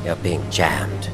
You're being jammed.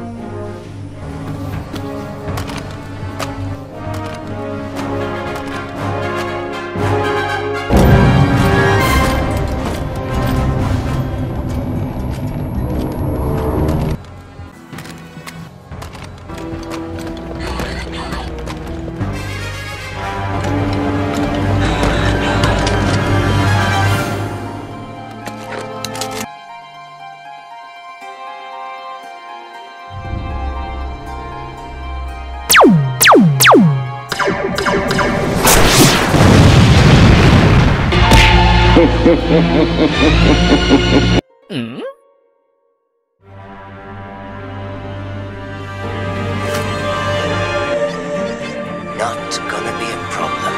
Not gonna be a problem.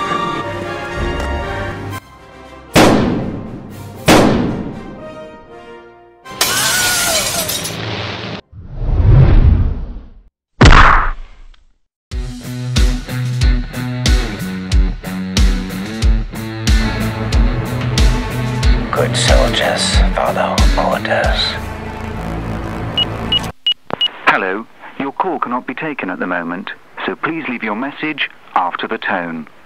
Good soldiers follow orders. Hello, your call cannot be taken at the moment, so please leave your message after the tone.